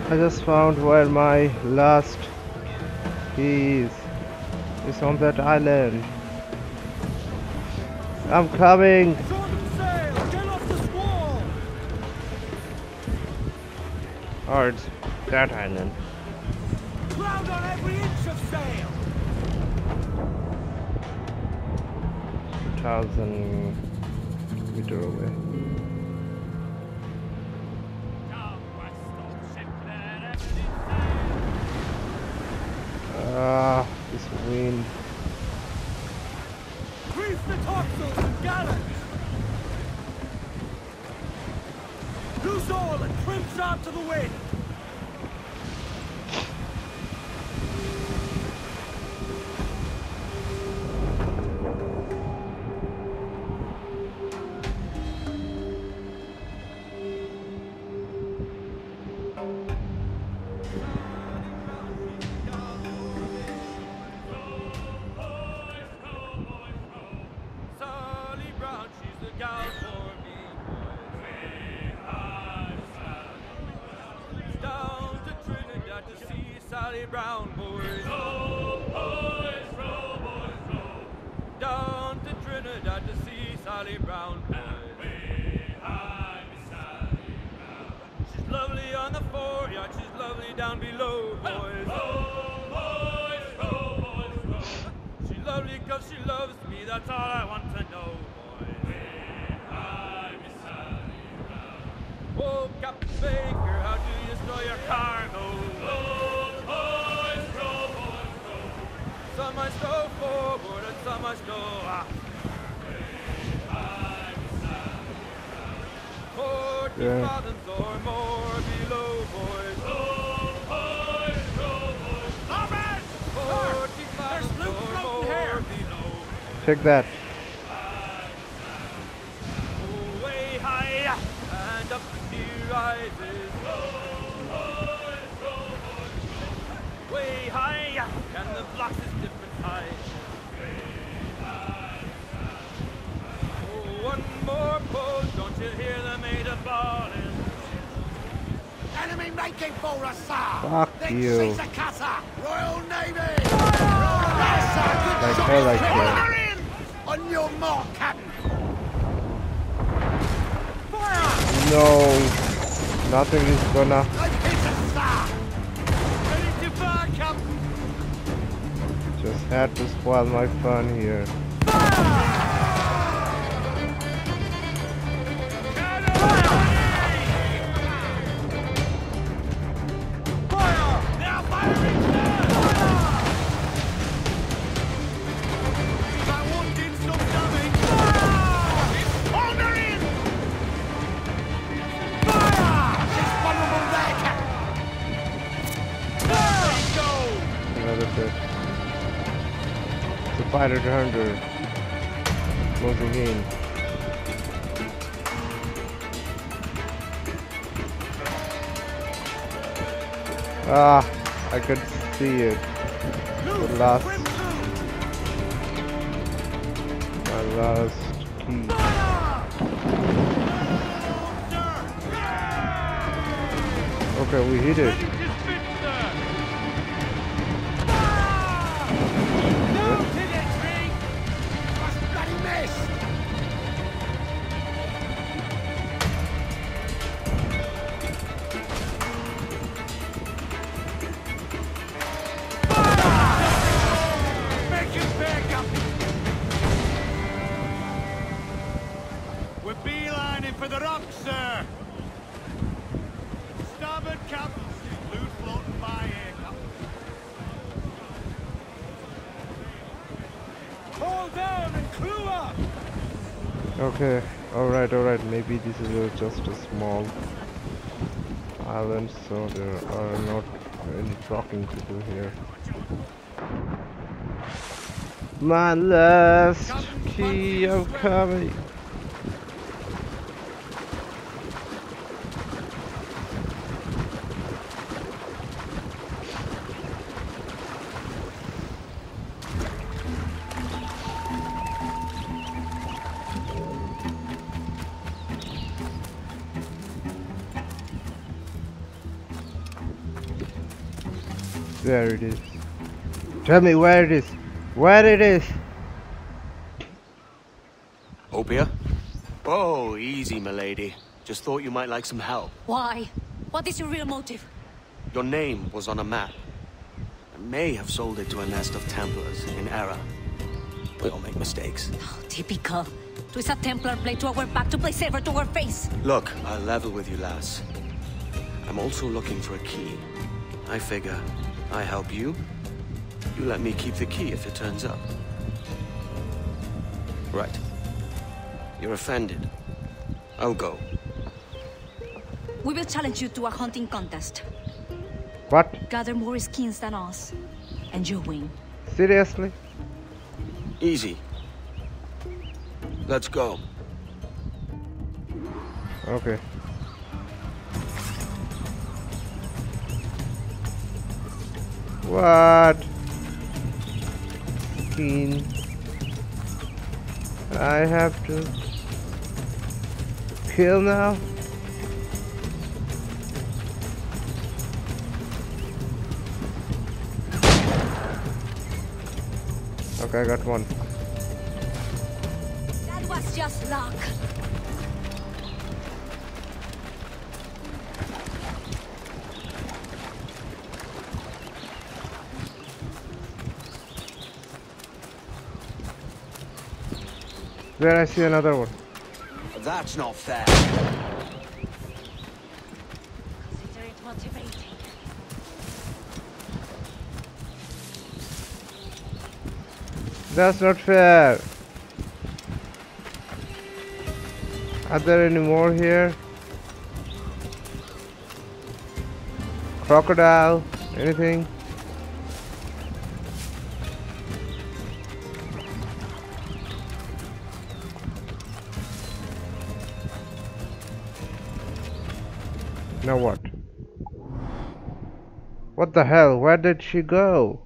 I just found where my last key is. It's on that island. I'm coming! Shorten sail! Get off the squall! Oh, it's that island. Crowd on every inch of sail! 1,000 meter away. Ah, this wind. Grease the topsails and gallants! Loose all and trim sharp to the wind! Sally Brown, she's the gal for me. Down to Trinidad to see Sally Brown, boys. Down to Trinidad to see Sally Brown, boys. She's lovely on the foreyard, she's lovely down below, boys. She's lovely 'cause she loves me, that's all I want to know, boys. Oh, Captain Baker, how do you stow your cargo? Some I stow forward and some I stow aft. 40 fathoms or more below, boys. 40 fathoms or more below. Take that. Way high and up the sea rises. Way high and the blocks is different height. Oh, one more pull, don't you hear the mate a bawling? Enemy making for us, sir! Fuck Then you. seize the cutter! Royal Navy! Like hell I can. Fire in! On your mark, Captain! Fire! No. Nothing is gonna. They've hit us, sir! Ready to fire, Captain! Just had to spoil my fun here. Fire! Now firing! I wanted some damage! Order in! Fire! She's vulnerable there, Captain! There you go! Another bit. The fighter hunter. Closing in. Ah, I could see it. The last, my last key. Okay, we hit it. That's bloody missed! Make it back up! We're beelining for the rocks, sir! Starboard captain, loose floating by here, captain. Hold down and clue up! Okay, alright. Maybe this is just a small island, so there are not any talking to do here. My last key of coming. Where it is? Tell me where it is. Where it is? Opia? Oh, easy, milady. Just thought you might like some help. Why? What is your real motive? Your name was on a map. I may have sold it to a nest of Templars in error. We all make mistakes. Oh, typical. Twist a Templar blade to our back to play saber to our face. Look, I'll level with you, lass. I'm also looking for a key. I figure I help you. You let me keep the key if it turns up. Right. You're offended. I'll go. We will challenge you to a hunting contest. What? Gather more skins than us, and you win. Seriously? Easy. Let's go. Okay. What? Skin. I have to kill now? Okay, I got one. That was just luck. There, I see another one. That's not fair. Consider it motivating. That's not fair. Are there any more here? Crocodile? Anything? Now what? What the hell? Where did she go?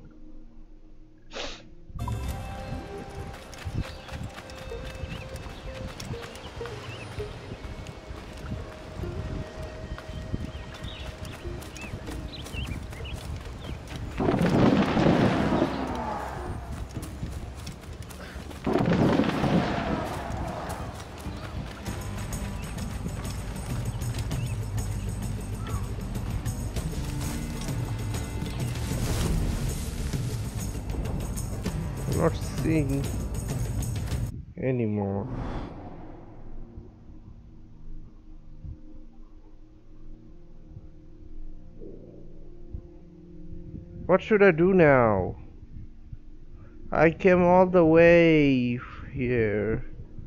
Not seeing anymore. What should I do now? I came all the way here.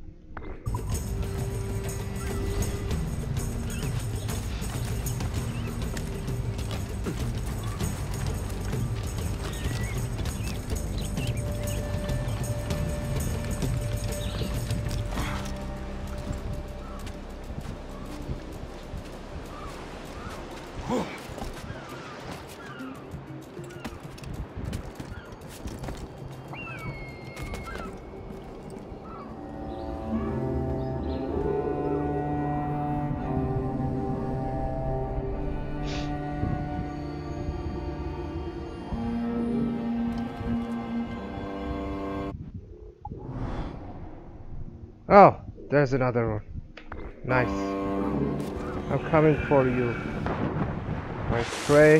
Oh, there's another one. Nice. I'm coming for you, my prey.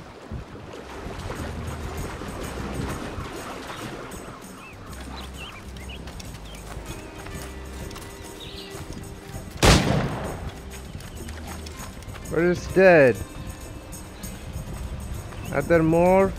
But it's dead. Are there more?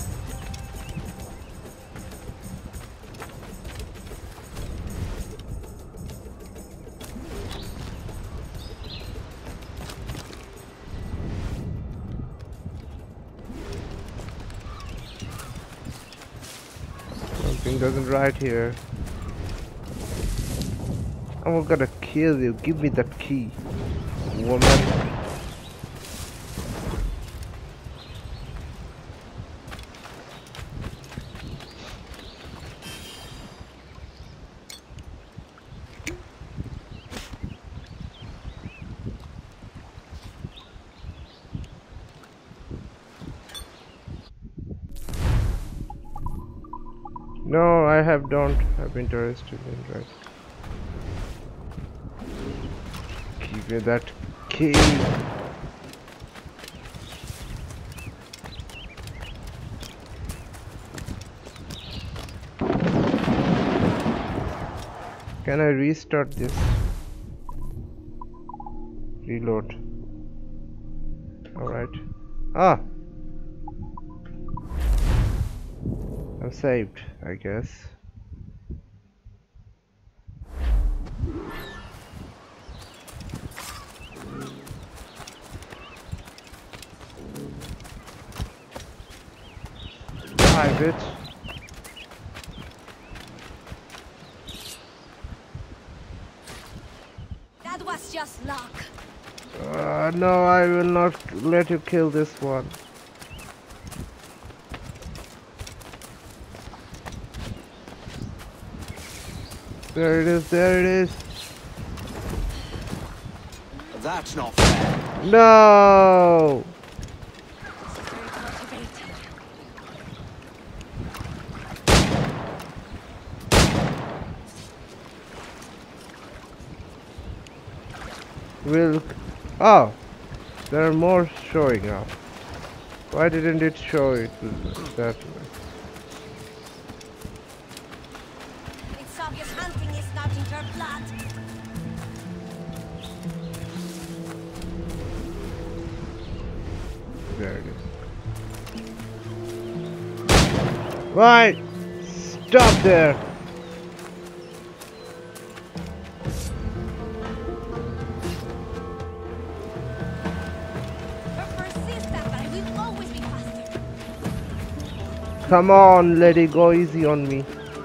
Something doesn't right here. I'm gonna kill you. Give me that key, woman. No, I don't have interested in that. Give me that key. Can I restart this? Reload. Alright. Ah! I'm saved, I guess. Hi, bitch. That was just luck. No, I will not let you kill this one. There it is, there it is. That's not fair. No! Very motivating. Will. Oh! There are more showing up. Why didn't it show it that way? It's obvious hunting is not in your blood. There it is. Right! Stop there! Her persistent, but I will always be faster. Come on, lady, go easy on me.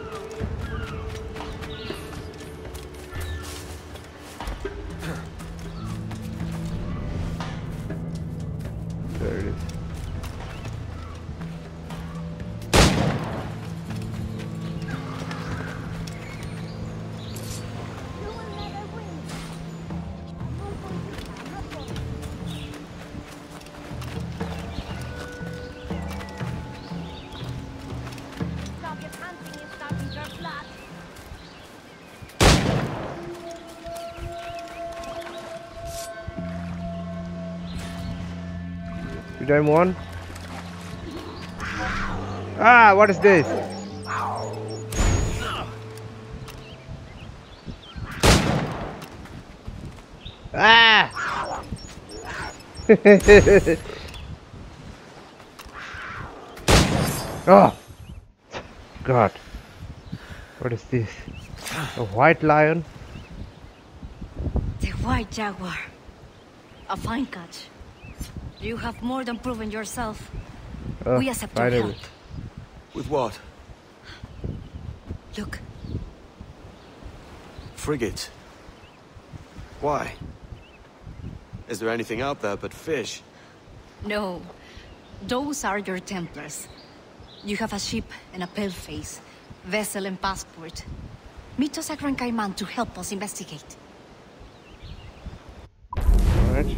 There it is. You will never win. Obvious hunting is not in your blood. Did I won? Ah, what is this? Ah! Oh! God. What is this? A white lion? The White Jaguar. A fine catch. You have more than proven yourself. Oh, We accept your finally. help. With what? Look, Frigate. Why? Is there anything out there but fish? no. Those are your Templars. You have a ship and a paleface, vessel and passport. Meet us at Gran Cayman to help us investigate. Alright.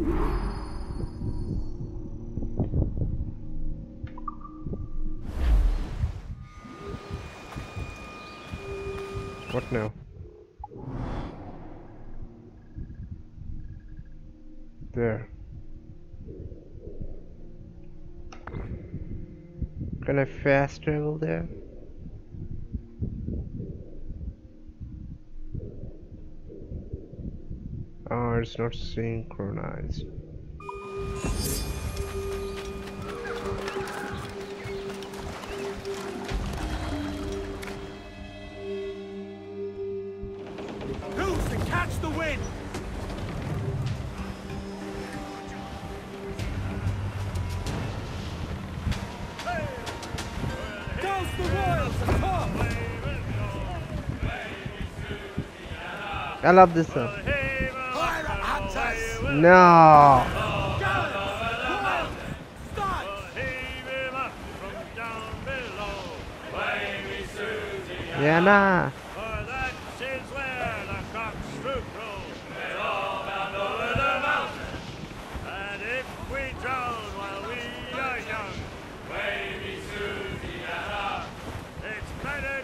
What now? There. Can I fast travel there? Oh, it's not synchronized. Loose and catch the wind! Douse the royals atop! I love this song. Pirate hunters! No! Yeah, nah. For that is where the cockstroke rolls. We're all bound over the mountain. And if we drown while we are young, Wavy Susie and I, it's better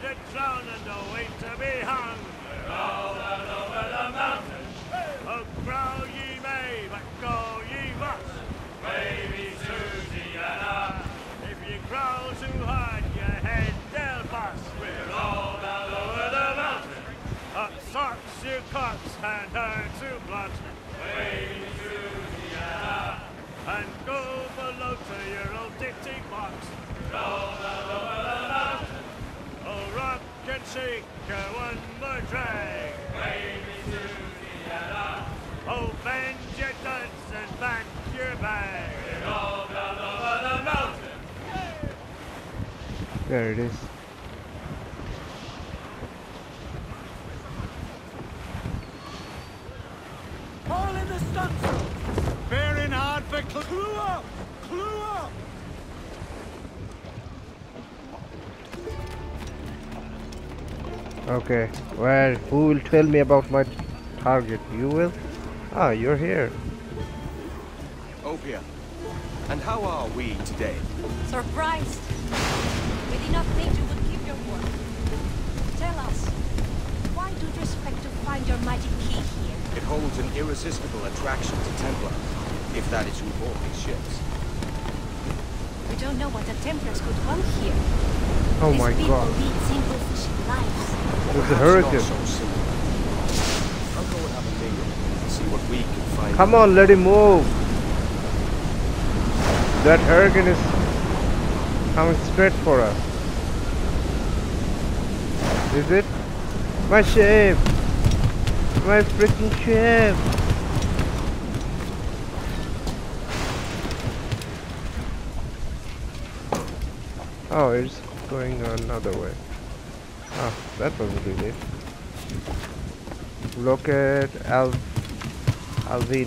Roll below to your old ditty box. Roll below the mountain. Oh, rock and shake one more drag. Way me to Vienna. Oh, bend your duds and back your bag. Roll below the mountain. There it is. All in the stunsail! Bearing hard for clue up! Clue up! Okay, well, who will tell me about my target? You will? Ah, you're here. Opia, and how are we today? Surprised. We did not think you would keep your word. Tell us, why do you expect to find your magic key here? It holds an irresistible attraction to Templar, if that is who bought these ships. We don't know what the Templars could want here. Oh These my people god. lead simple fishing lives. There's a Perhaps hurricane. not so simple. I'll go and have a mingle and see what we can find. Come on, let him move. That hurricane is coming straight for us. Is it? My ship! My freaking ship! Oh, it's going another way. Ah, that wasn't really. Look at Alvin.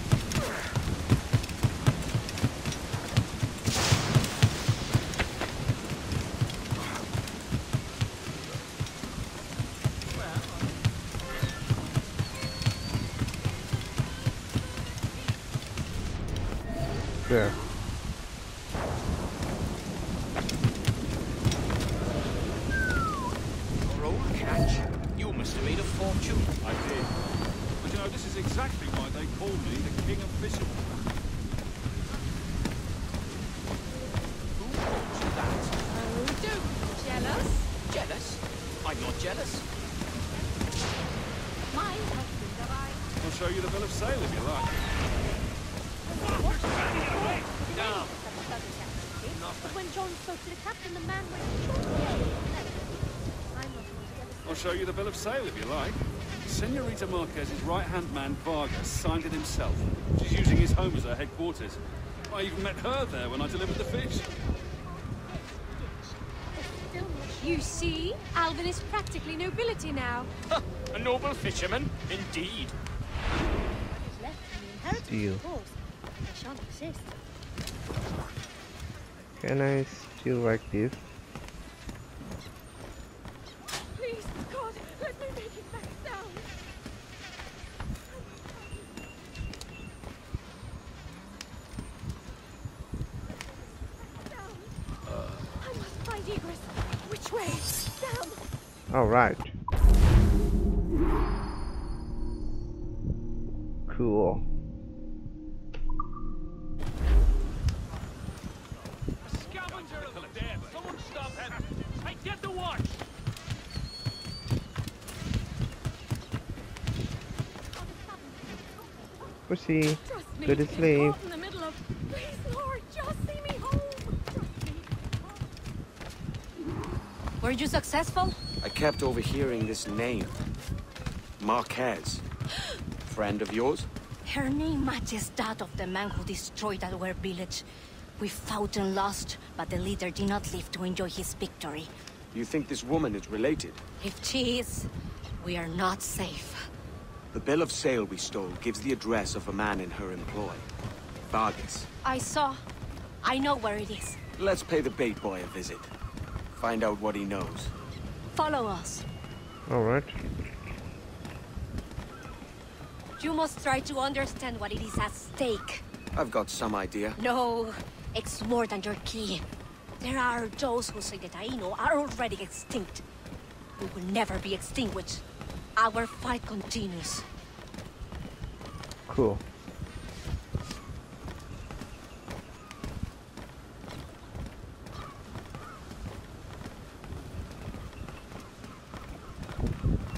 There. Your old catch? You must have made a fortune. I did. But you know, this is exactly why they call me the King of Fishermen. Who told you that? Oh, don't be jealous. Jealous? I'm not jealous. My husband and I... I'll show you the bill of sale if you like. Now, But when John spoke to the captain, the man went short. I'm not altogether I'll show you the bill of sale if you like. Senorita Marquez's right-hand man, Vargas, signed it himself. She's using his home as her headquarters. I even met her there when I delivered the fish. You see, Alvin is practically nobility now. a noble fisherman, indeed. He's left in the inheritance, Steal. of course. They shan't exist. Can I steal like this? Please, God, let me make it back down. I must find egress. Which way? Down. Alright. Cool. Scavenger of the dead! Someone stop him! Hey, get the watch! Pussy. Trust me. Go to it's sleep. caught in the middle of... Please, Lord, just see me home. Trust me. Were you successful? I kept overhearing this name. Marquez. Friend of yours? Her name matches that of the man who destroyed our village. We fought and lost, but the leader did not live to enjoy his victory. You think this woman is related? If she is, we are not safe. The bill of sale we stole gives the address of a man in her employ. Vargas. I saw. I know where it is. Let's pay the bait boy a visit. Find out what he knows. Follow us. Alright. You must try to understand what it is at stake. I've got some idea. No, it's more than your key. There are those who say that Aino are already extinct. We will never be extinguished. Our fight continues. Cool.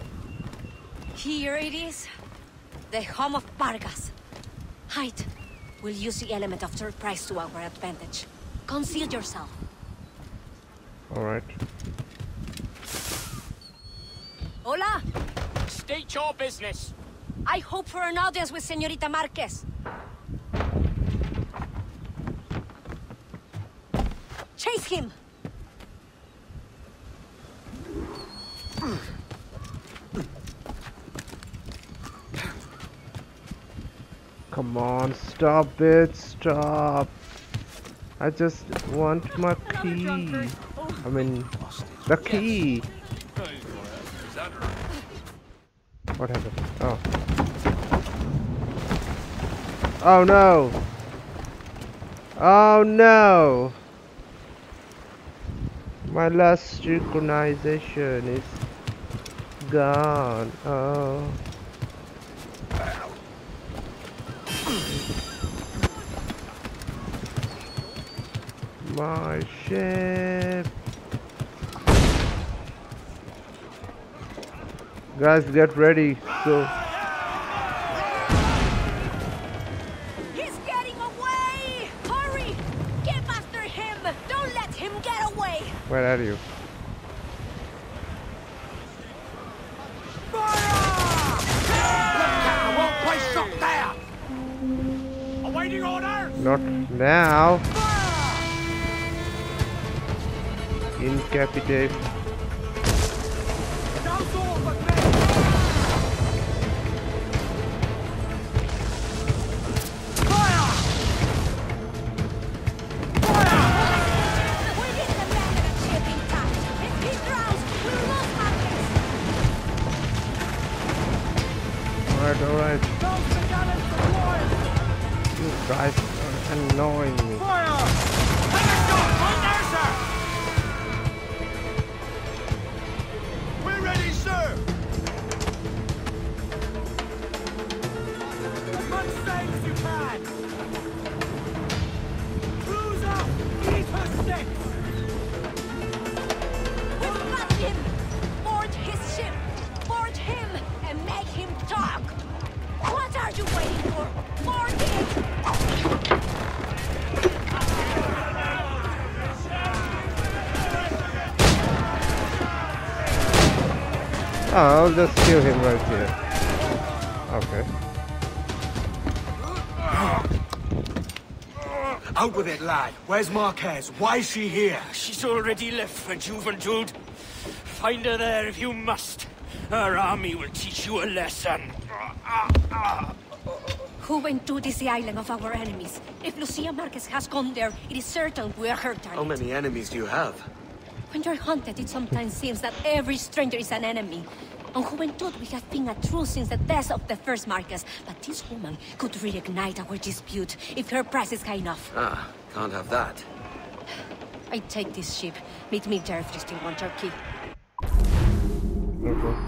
Here it is. The home of Vargas. Hide. We'll use the element of surprise to our advantage. Conceal yourself. Alright. Hola! State your business. I hope for an audience with Señorita Marquez. Chase him! Come on, stop it, stop. I just want my key. I mean, the key. What happened? Oh. Oh no! Oh no! My last synchronization is gone. Oh. My ship. Guys, get ready. So He's getting away! Hurry! Get after him! Don't let him get away! where are you? I won't play shot there! Awaiting orders! Not now. Incapitate. No door but me! Fire! We need to land that ship intact! If he drowns, we'll lose Marquez! Alright. Those the gallants deployed! You guys are annoying me. Fire! Take a shot right there, sir! We're ready, sir! As much sail as you can! Cruise up! Eat her six! We've got him! Board his ship! Board him! And make him talk! What are you waiting for? Board it! Oh, I'll just kill him right here. Okay. Out with it, lad. Where's Marquez? Why is she here? She's already left for Juventude. Find her there if you must. Her army will teach you a lesson. Juventud is the island of our enemies. If Lucia Marquez has gone there, it is certain we are her target. How many enemies do you have? When you're hunted, it sometimes seems that every stranger is an enemy. On Juventud, we have been at truce since the death of the first Marquez, but this woman could reignite our dispute if her price is high enough. Ah, can't have that. I take this ship. Meet me there if you still want your key. Okay.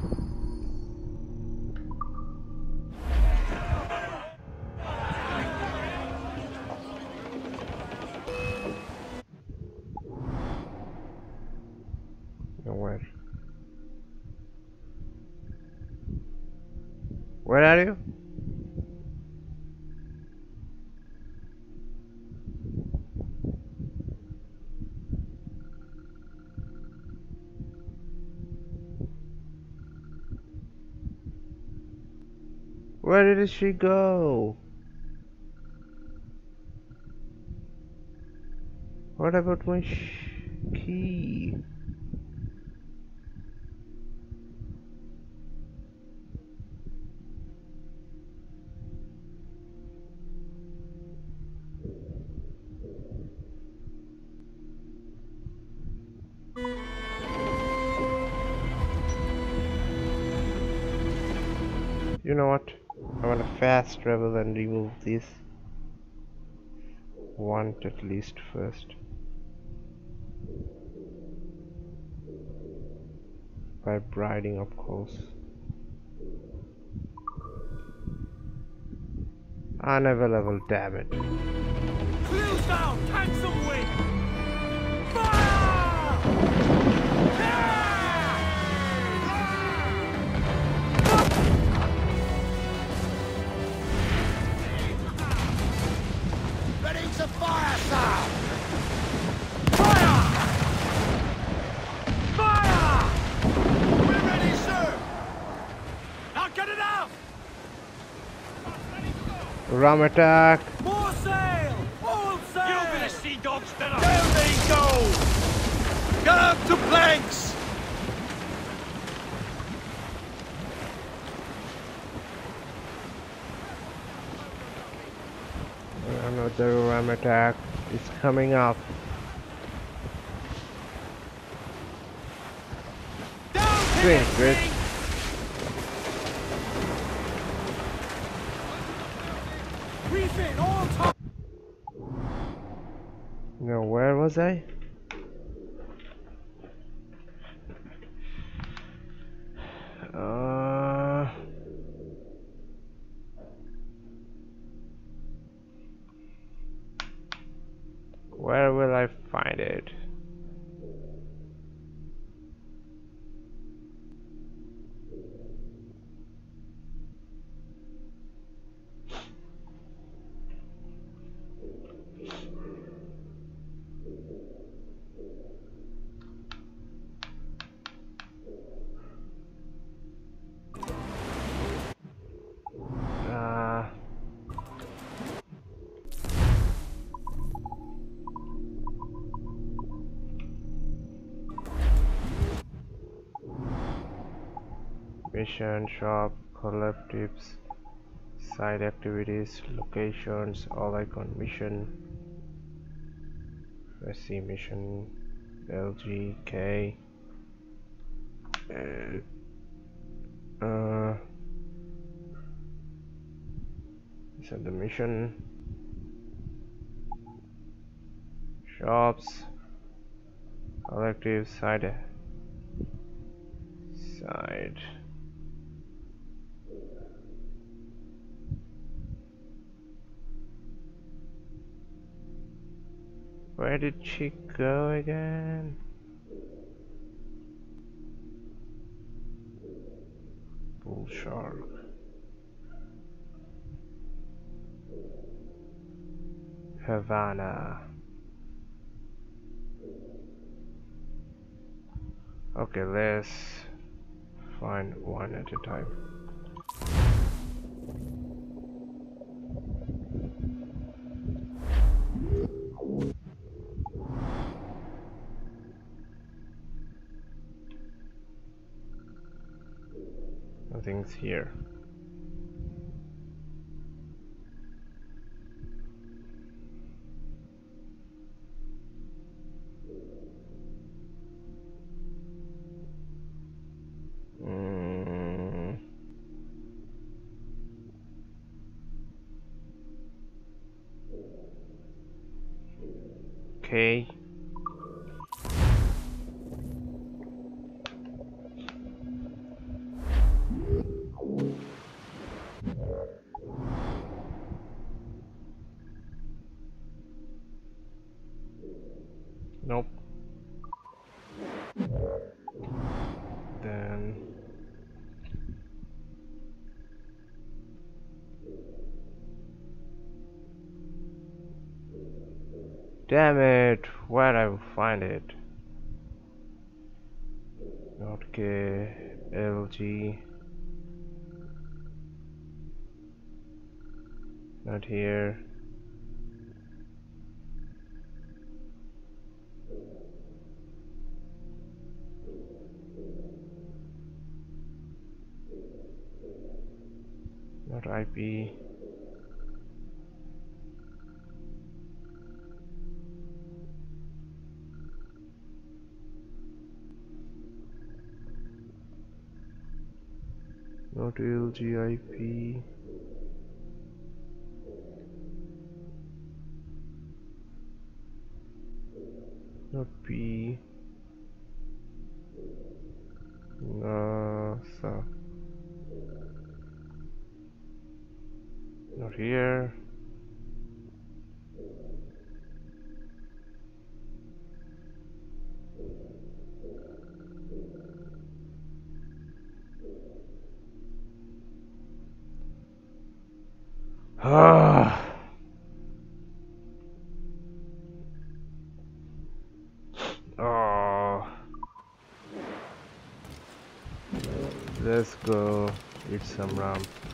Nowhere. Where are you? Where did she go? What about my key? You know what? I want to fast travel and remove this one at least first. By riding up close. Unavailable, damn it. Clues down! Tanks away! Fire! Ram attack. More sail! All sail! You're gonna see dogs dinner! Down they go! Get up to planks! Another ram attack is coming up. Down to Swing, it, Chris. King! Refit all top! Now, where was I? Where will I find it? Mission, shop, collectives, side activities, locations, all icon, mission. Let's see, mission, LGK. Is that the mission? Shops, collectives, side. Where did she go again? Bull shark. Havana. Okay, let's find one at a time. Nothing's here. Okay. Nope. Then damn it, where I will find it? Not K, LG. Not here. Not IP. Not LG IP. Not P. NASA. Not here. Oh, let's go eat some ram.